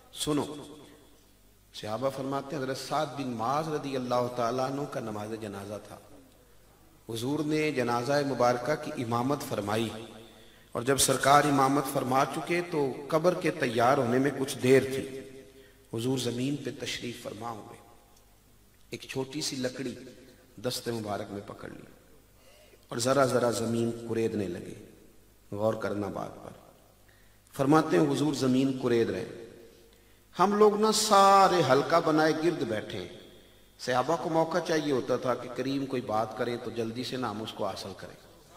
سنو، صحابہ فرماتے ہیں حضرت سعد بن معاذ رضی اللہ تعالیٰ عنہ کا نماز جنازہ تھا. حضور نے جنازہ مبارکہ کی امامت فرمائی، اور جب سرکار امامت فرما چکے تو قبر کے تیار ہونے میں کچھ دیر تھی. حضور زمین پہ تشریف فرما ہوئے، ایک چھوٹی سی لکڑی دست مبارک میں پکڑ لی اور ذرا ذرا زمین کریدنے لگے. غور کرنا بات پر. فرماتے ہیں حضور زمین کرید رہے، ہم لوگ نا سارے حلقہ بنائے گرد بیٹھے. صحابہ کو موقع چاہیے ہوتا تھا کہ کریم کوئی بات کریں تو جلدی سے نام اس کو حاصل کریں،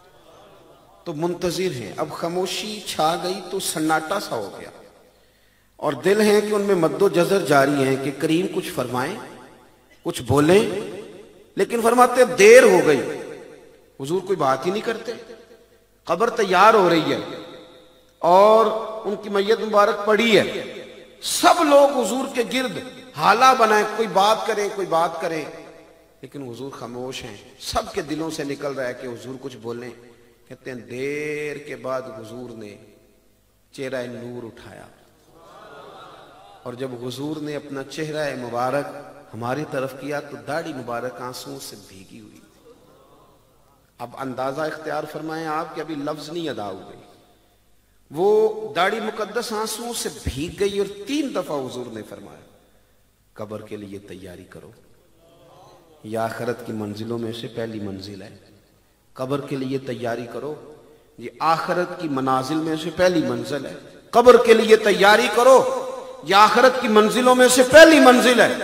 تو منتظر ہیں. اب خاموشی چھا گئی تو سناٹا سا ہو گیا، اور دل ہیں کہ ان میں مد و جزر جاری ہیں کہ کریم کچھ فرمائیں، کچھ بولیں. لیکن فرماتے دیر ہو گئی، حضور کوئی بات ہی نہیں کرتے. قبر تیار ہو رہی ہے اور ان کی میت مبارک پڑی ہے، سب لوگ حضور کے گرد حالہ بنائیں کوئی بات کریں کوئی بات کریں، لیکن حضور خاموش ہیں. سب کے دلوں سے نکل رہا ہے کہ حضور کچھ بولیں. کہتے ہیں دیر کے بعد حضور نے چہرہ نور اٹھایا، اور جب حضور نے اپنا چہرہ مبارک ہماری طرف کیا تو داڑھی مبارک آنسوں سے بھیگی ہوئی. اب اندازہ اختیار فرمائیں آپ کہ ابھی لفظ نہیں ادا ہوئے، وہ داڑھی مقدس آنسوں سے بھیگ گئی، اور 3 دفعہ حضور نے فرمایا قبر کے لیے تیاری کرو، یہ آخرت کی منزلوں میں سے پہلی منزل ہے. قبر کے لیے تیاری کرو، یہ آخرت کی منازل میں سے پہلی منزل ہے. قبر کے لیے تیاری کرو، یہ آخرت کی منزلوں میں سے پہلی منزل ہے.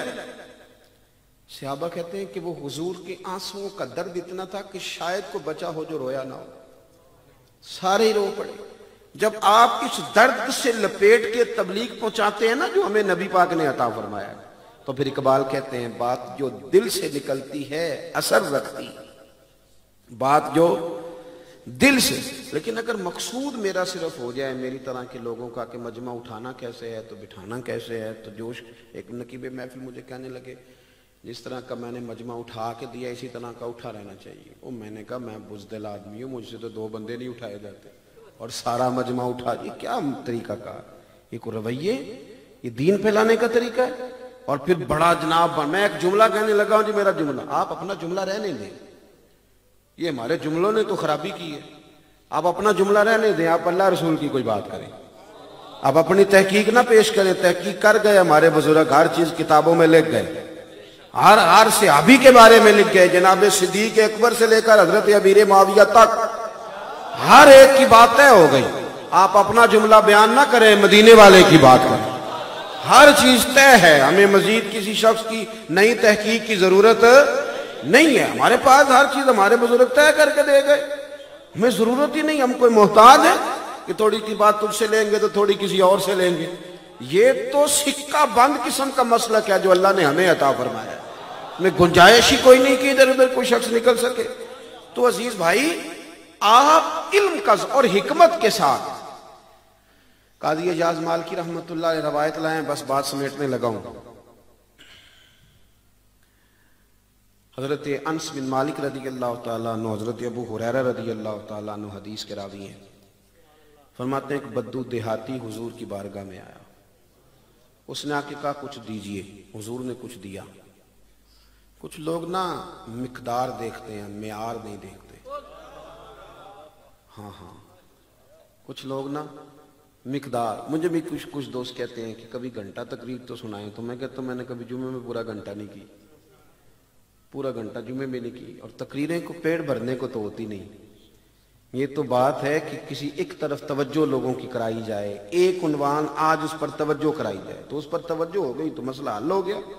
صحابہ کہتے ہیں کہ وہ حضور کے آنسوں کا درد اتنا تھا کہ شاید کو بچا ہو جو رویا نہ ہو. سارے ہی رو پڑے. جب آپ اس درد سے لپیٹ کے تبلیغ پہنچاتے ہیں نا جو ہمیں نبی پاک نے عطا فرمایا ہے، تو پھر اقبال کہتے ہیں بات جو دل سے نکلتی ہے اثر رکھتی، بات جو دل سے. لیکن اگر مقصود میرا صرف ہو جائے میری طرح کے لوگوں کا کہ مجمع اٹھانا کیسے ہے تو بٹھانا کیسے ہے، تو جوش ایک نقیب محفل مجھے کہنے لگے جس طرح کا میں نے مجمع اٹھا کے دیا اسی طرح کا اٹھا رہنا چاہیے. وہ میں نے کہا میں بزدل آدمی ہوں، مجھ سے تو 2 بندے نہیں اٹھائے جاتے اور سارا مجمع اٹھا. یہ کیا طریقہ کار، یہ کوئی رویے، یہ دین پھیلانے کا طریقہ ہے. اور پھر بڑا جناب میں ایک جملہ کہنے لگا ہوں جی میرا جملہ. آپ اپنا جملہ رہنے دیں، یہ ہمارے جملوں نے تو خرابی کی ہے. آپ اپنا جملہ رہنے دیں، آپ اللہ رسول کی کوئی بات کریں. آپ اپنی تحقیق نہ پیش کریں. تحقیق کر گئے ہمارے بزرگ، ہر چیز کتابوں میں لکھ گئے، ہر صحابی کے بارے میں لکھ گئے، جناب صدیق اکبر سے لے کر حضرت امیر معاویہ تک ہر ایک کی بات طے ہو گئی. آپ اپنا جملہ بیان نہ کریں، مدینے والے کی بات کریں. ہر چیز طے ہے، ہمیں مزید کسی شخص کی نئی تحقیق کی ضرورت نہیں ہے. ہمارے پاس ہر چیز ہمارے بزرگ طے کر کے دے گئے، ہمیں ضرورت ہی نہیں. ہم کوئی محتاج ہے کہ تھوڑی کی بات تجھ سے لیں گے تو تھوڑی کسی اور سے لیں گے. یہ تو سکہ بند قسم کا مسلک ہے جو اللہ نے ہمیں عطا فرمایا ہے. ہمیں گنجائش ہی کوئی نہیں کہ ادھر ادھر کوئی شخص نکل سکے. تو عزیز بھائی، آپ علم کا اور حکمت کے ساتھ، قاضی اعجاز مالکی رحمت اللہ علیہ روایت لائیں، بس بات سمیٹنے لگا ہوں. حضرت انس بن مالک رضی اللہ تعالیٰ عنہ، حضرت ابو ہریرہ رضی اللہ تعالیٰ عنہ حدیث کے راوی ہیں. فرماتے ہیں ایک بدو دیہاتی حضور کی بارگاہ میں آیا. اس نے آ کے کہا کچھ دیجئے. حضور نے کچھ دیا. کچھ لوگ نا مقدار دیکھتے ہیں، معیار نہیں دیکھتے. ہاں کچھ لوگ نا مقدار. مجھے بھی کچھ دوست کہتے ہیں کہ کبھی گھنٹہ تقریر تو سنائیں، تو میں کہتا ہوں میں نے کبھی جمعے میں پورا گھنٹہ نہیں کی، پورا گھنٹہ جمعے میں نہیں کی. اور تقریریں کو پیٹ بھرنے کو تو ہوتی نہیں. یہ تو بات ہے کہ کسی ایک طرف توجہ لوگوں کی کرائی جائے، ایک عنوان آج اس پر توجہ کرائی جائے تو اس پر توجہ ہو گئی تو مسئلہ حل ہو گیا.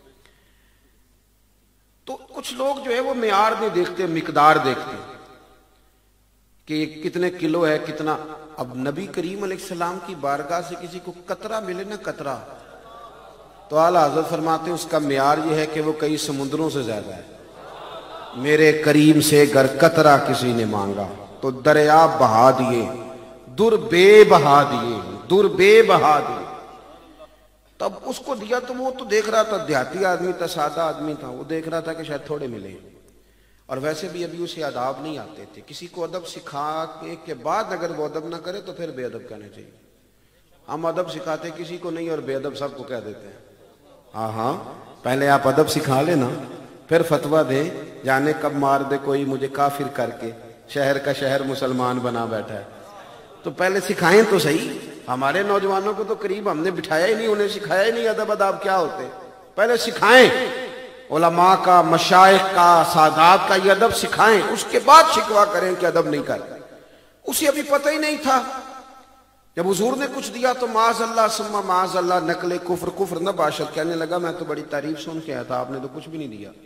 تو کچھ لوگ جو ہے وہ معیار نہیں دیکھتے، مقدار دیکھتے کہ کتنے کلو ہے کتنا. اب نبی کریم علیہ السلام کی بارگاہ سے کسی کو قطرہ ملے نا، قطرہ، تو اعلیٰ حضرت فرماتے ہیں اس کا معیار یہ ہے کہ وہ کئی سمندروں سے زیادہ ہے. میرے کریم سے گر قطرہ کسی نے مانگا تو دریا بہا دیے، در بے بہا دیے، در بے بہا دیے. تب اس کو دیا تو وہ تو دیکھ رہا تھا، دیہاتی آدمی تھا، سادہ آدمی تھا، وہ دیکھ رہا تھا کہ شاید تھوڑے ملے. اور ویسے بھی ابھی اسے آداب نہیں آتے تھے. کسی کو ادب سکھا کے بعد اگر وہ ادب نہ کرے تو پھر بے ادب کہنا چاہیے. ہم ادب سکھاتے کسی کو نہیں اور بے ادب سب کو کہہ دیتے ہیں. ہاں ہاں پہلے آپ ادب سکھا لینا پھر فتویٰ دیں. جانے کب مار دے کوئی مجھے کافر کر کے، شہر کا شہر مسلمان بنا بیٹھا ہے. تو پہلے سکھائیں تو صحیح. ہمارے نوجوانوں کو تو قریب ہم نے بٹھایا ہی نہیں، انہیں سکھایا ہی نہیں ادب اداب کیا ہوتے. پہلے سکھائیں، علماء کا، مشائخ کا، سادات کا یہ ادب سکھائیں، اس کے بعد شکوہ کریں کہ ادب نہیں کرتے. اسے ابھی پتہ ہی نہیں تھا. جب حضور نے کچھ دیا تو معاذ اللہ ثم معاذ اللہ نقل کفر، کفر نہ باشد. کہنے لگا میں تو بڑی تعریف سن کے آیا تھا، آپ نے تو کچھ بھی نہیں دیا.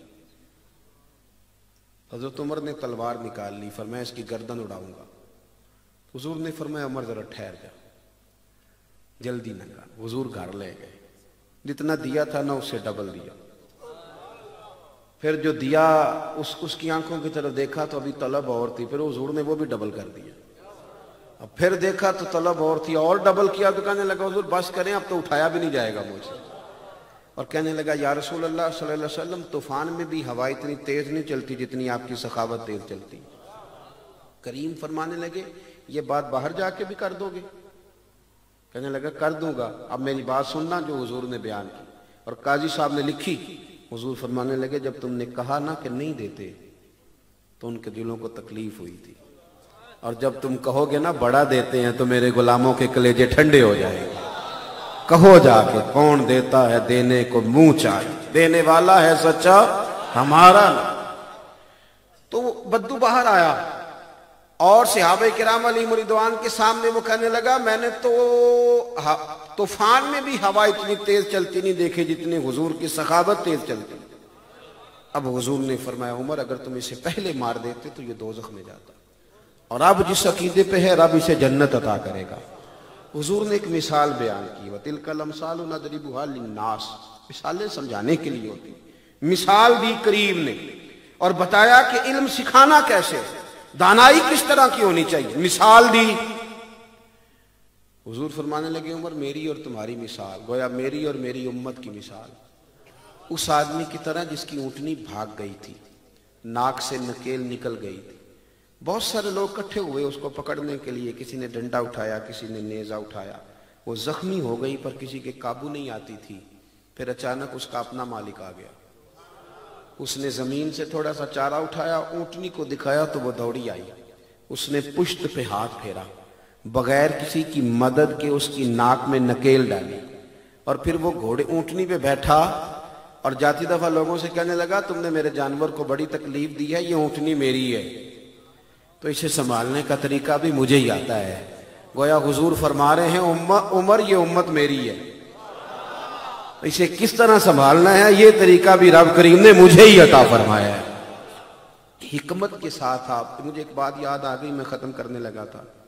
حضرت عمر نے تلوار نکال لی، فرمایا اس کی گردن اڑاؤں گا. حضور نے فرمایا عمر ذرا ٹھہر جا، جلدی نہ کر. حضور گھر لے گئے، جتنا دیا تھا نا اس سے ڈبل دیا. پھر جو دیا اس کی آنکھوں کی طرف دیکھا تو ابھی طلب اور تھی، پھر حضور نے وہ بھی ڈبل کر دیا. اب پھر دیکھا تو طلب اور تھی، اور ڈبل کیا تو کہنے لگا حضور بس کریں اب تو اٹھایا بھی نہیں جائے گا مجھ سے. اور کہنے لگا یا رسول اللہ صلی اللہ علیہ وسلم طوفان میں بھی ہوا اتنی تیز نہیں چلتی جتنی آپ کی سخاوت تیز چلتی. کریم فرمانے لگے یہ بات باہر جا کے بھی کر دو گے؟ کہنے لگا کر دوں گا، اب میری بات سننا جو حضور نے بیان کی. اور قاضی صاحب نے لکھی. حضور فرمانے لگے جب تم نے کہا نا کہ نہیں دیتے تو ان کے دلوں کو تکلیف ہوئی تھی، اور جب تم کہو گے نا بڑا دیتے ہیں تو میرے غلاموں کے کلیجے ٹھنڈے ہو جائیں گے. کہو جا کے کون دیتا ہے دینے کو منہ چاہے، دینے والا ہے سچا ہمارا. تو بدو باہر آیا اور صحابہ کرام علیہم رضوان کے سامنے وہ کہنے لگا میں نے تو طوفان میں بھی ہوا اتنی تیز چلتی نہیں دیکھے جتنی حضور کی سخاوت تیز چلتی. اب حضور نے فرمایا عمر اگر تم اسے پہلے مار دیتے تو یہ دوزخ میں جاتا، اور اب جس عقیدے پہ ہے رب اسے جنت عطا کرے گا. حضور نے ایک مثال بیان کی، وَتِلْكَ الْأَمْثَالُ نَضْرِبُهَا لِلنَّاسِ. مثالیں سمجھانے کے لیے ہوتی. مثال دی کریم نے اور بتایا کہ علم سکھانا کیسے، دانائی کس طرح کی ہونی چاہیے. مثال دی. حضور فرمانے لگے عمر میری اور تمہاری مثال گویا میری اور میری امت کی مثال اس آدمی کی طرح جس کی اونٹنی بھاگ گئی تھی، ناک سے نکیل نکل گئی تھی. بہت سارے لوگ اکٹھے ہوئے اس کو پکڑنے کے لیے، کسی نے ڈنڈا اٹھایا، کسی نے نیزہ اٹھایا. وہ زخمی ہو گئی پر کسی کے قابو نہیں آتی تھی. پھر اچانک اس کا اپنا مالک آ گیا. اس نے زمین سے تھوڑا سا چارہ اٹھایا، اونٹنی کو دکھایا تو وہ دوڑی آئی. اس نے پشت پہ ہاتھ پھیرا، بغیر کسی کی مدد کے اس کی ناک میں نکیل ڈالی، اور پھر وہ گھوڑے اونٹنی پہ بیٹھا اور جاتی دفعہ لوگوں سے کہنے لگا تم نے میرے جانور کو بڑی تکلیف دی ہے، یہ اونٹنی میری ہے تو اسے سنبھالنے کا طریقہ بھی مجھے ہی آتا ہے. گویا حضور فرما رہے ہیں عمر یہ امت میری ہے، اسے کس طرح سنبھالنا ہے یہ طریقہ بھی رب کریم نے مجھے ہی عطا فرمایا ہے. حکمت کے ساتھ آپ. مجھے ایک بات یاد آ گئی، میں ختم کرنے لگا تھا.